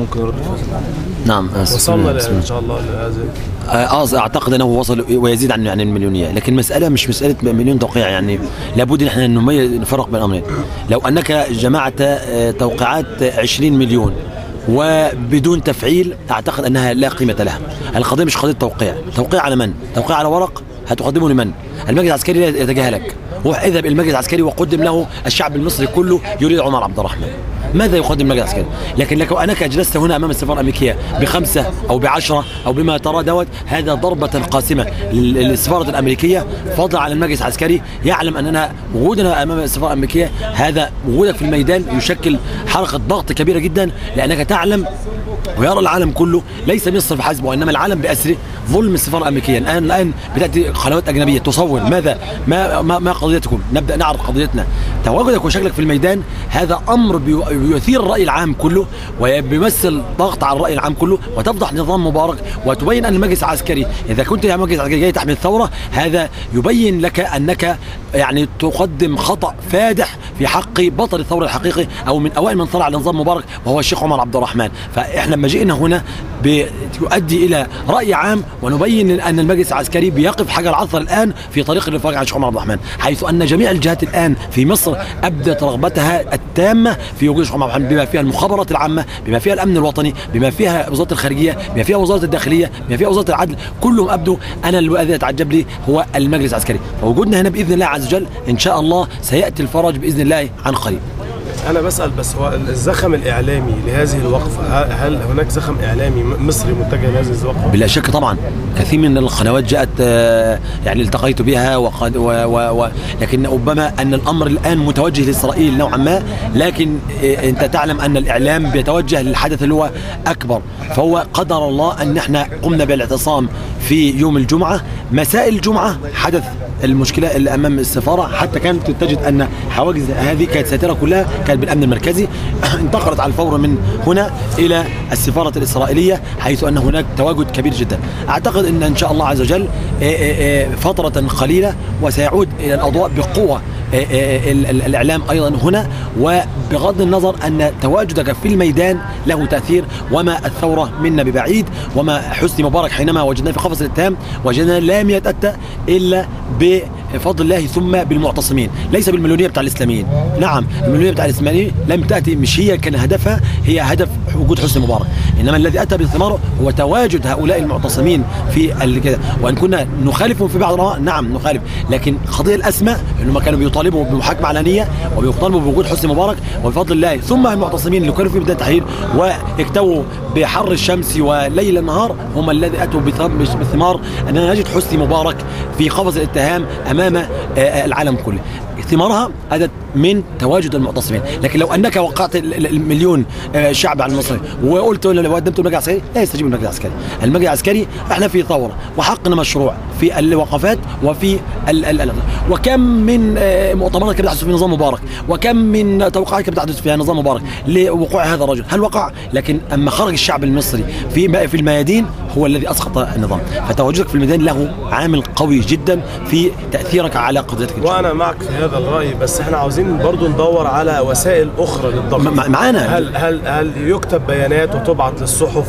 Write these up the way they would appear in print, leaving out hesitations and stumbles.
ممكن يرد. نعم. وصلنا ان شاء الله لهذا. اعتقد انه وصل ويزيد عن يعني المليونيه، لكن مساله مش مساله مليون توقيع، يعني لابد ان احنا نفرق بين الامرين. لو انك جمعت توقيعات 20 مليون وبدون تفعيل اعتقد انها لا قيمه لها. القضيه مش قضيه توقيع على من؟ توقيع على ورق هتقدمه لمن؟ المجلس العسكري يتجاهلك، اذهب المجلس العسكري وقدم له الشعب المصري كله يريد عمر عبد الرحمن. ماذا يقدم المجلس العسكري؟ لكن لو انك جلست هنا امام السفاره الامريكيه ب5 او ب10 او بما ترى دوت، هذا ضربه قاسمه للسفاره الامريكيه، فضلا عن المجلس العسكري يعلم اننا وجودنا امام السفاره الامريكيه، هذا وجودك في الميدان يشكل حلقه ضغط كبيره جدا، لانك تعلم ويرى العالم كله ليس مصر بحسبه وانما العالم باسره ظلم السفاره الامريكيه. الان بتاتي قنوات اجنبيه تصور ما قضيتكم، نبدا نعرض قضيتنا. تواجدك وشكلك في الميدان هذا امر بيثير الراي العام كله وبيمثل ضغط على الراي العام كله، وتفضح نظام مبارك وتبين ان المجلس العسكري، اذا كنت يا مجلس العسكري جاي تحمل الثوره، هذا يبين لك انك يعني تقدم خطا فادح في حق بطل الثوره الحقيقي او من اوائل من طلع على نظام مبارك وهو الشيخ عمر عبد الرحمن. فاحنا لما جئنا هنا بيؤدي الى راي عام ونبين ان المجلس العسكري بيقف حجر عثر الان في طريق الرفاق عن الشيخ عمر عبد الرحمن، حيث ان جميع الجهات الان في مصر ابدت رغبتها التامه في وجود الشيخ عمر عبد الرحمن، بما فيها المخابرات العامه، بما فيها الامن الوطني، بما فيها وزاره الخارجيه، بما فيها وزاره الداخليه، بما فيها وزاره العدل، كلهم ابدوا. انا الذي اتعجب لي هو المجلس العسكري، فوجودنا هنا باذن الله عز وجل ان شاء الله سياتي الفرج باذن الله عن قريب. أنا بسأل بس، هو الزخم الإعلامي لهذه الوقفة، هل هناك زخم إعلامي مصري متجه لهذه الوقفة؟ بلا شك طبعا، كثير من القنوات جاءت يعني التقيت بها لكن ربما أن الأمر الآن متوجه لإسرائيل نوعا ما، لكن أنت تعلم أن الإعلام بيتوجه للحدث اللي هو أكبر. فهو قدر الله أن احنا قمنا بالاعتصام في يوم الجمعة، مساء الجمعة حدث المشكلة اللي أمام السفارة، حتى كانت تجد أن حواجز هذه كانت ساترة كلها كانت بالأمن المركزي، انتقلت على الفور من هنا إلى السفارة الإسرائيلية، حيث أن هناك تواجد كبير جدا. أعتقد أن شاء الله عز وجل فترة قليلة وسيعود إلى الأضواء بقوة الإعلام أيضا هنا، وبغض النظر أن تواجدك في الميدان له تأثير، وما الثورة منا ببعيد، وما حسني مبارك حينما وجدناه في قفص الاتهام وجدنا لم يتأتى إلا بفضل الله ثم بالمعتصمين، ليس بالمليونية بتاع الإسلاميين. نعم المليونية بتاع الإسلاميين لم تأتي، مش هي كان هدفها، هي هدف وجود حسني مبارك، إنما الذي أتى بالثمار هو تواجد هؤلاء المعتصمين في كده. وأن كنا نخالفهم في بعض الآراء، نعم نخالف، لكن القضية الأسمى أنهم كانوا بيطالبوا بمحاكمة علنية وبيطالبوا بوجود حسني مبارك، وبفضل الله ثم المعتصمين اللي كانوا في بداية التحرير واكتووا بحر الشمس وليل النهار هم الذي أتوا بثمار أننا نجد حسني مبارك في قفص الاتهام أمام العالم كله. ثمارها أتت من تواجد المعتصمين. لكن لو أنك وقعت المليون شعب على المصري وقلت لو قدمت المجلس العسكري، لا يستجيب المجلس العسكري. المجلس العسكري احنا في ثورة وحقنا مشروع في الوقفات وفي وكم من مؤتمرات كانت بتحدث في نظام مبارك، وكم من توقعات كانت بتحدث في نظام مبارك لوقوع هذا الرجل، هل وقع؟ لكن أما خرج الشعب المصري في الميادين هو الذي أسقط النظام. فتواجدك في الميدان له عامل قوي جدا في تأثيرك على قضيتك. وأنا معك في هذا الرأي، بس احنا عاوزين برضو ندور على وسائل أخرى للضغط معانا. هل يكتب بيانات وتبعت للصحف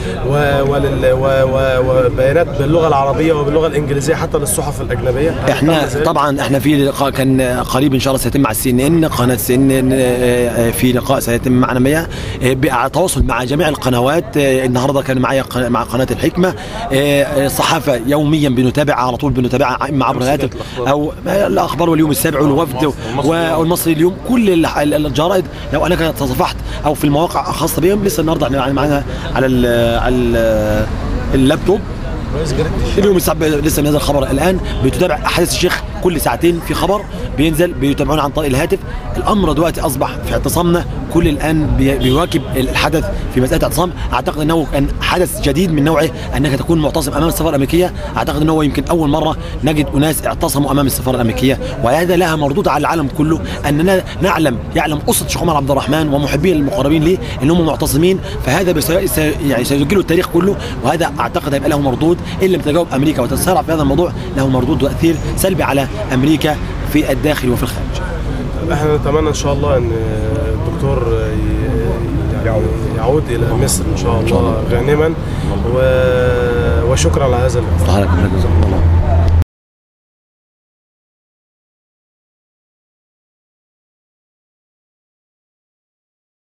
وبيانات باللغة العربية وباللغة الإنجليزية حتى للصحف الأجنبية؟ احنا طبعا احنا في لقاء كان قريب ان شاء الله سيتم مع CNN، قناة CNN في لقاء سيتم معنا بها بالتواصل مع جميع القنوات. النهارده كان معايا مع قناة الحكمة، الصحافة يوميا بنتابع على طول، بنتابع اما عبر الهاتف او الأخبار واليوم السابع والوفد والمصري اليوم، كل الجرائد لو انك تصفحت او في المواقع الخاصة بهم. لسه النهارده احنا معانا على اللابتوب اليوم السابع لسه من هذا الخبر الان، بتتابع احداث الشيخ كل ساعتين في خبر بينزل، بيتابعونا عن طريق الهاتف. الامر دلوقتي اصبح في اعتصامنا كل الان بيواكب الحدث في مساله اعتصام. اعتقد انه كان حدث جديد من نوعه انك تكون معتصم امام السفاره الامريكيه. اعتقد انه يمكن اول مره نجد اناس اعتصموا امام السفاره الامريكيه، وهذا لها مردود على العالم كله، اننا يعلم اسره الشيخ عمر عبد الرحمن ومحبيه المقربين ليه انهم معتصمين، فهذا يعني سيسجله التاريخ كله، وهذا اعتقد هيبقى له مردود ان لم تجاوب امريكا وتتسارع في هذا الموضوع، له مردود وتاثير سلبي على امريكا في الداخل وفي الخارج. احنا نتمنى ان شاء الله ان الدكتور يعود إلى مصر إن شاء الله غانما. وشكرا على هذا اللقاء. جزاكم الله.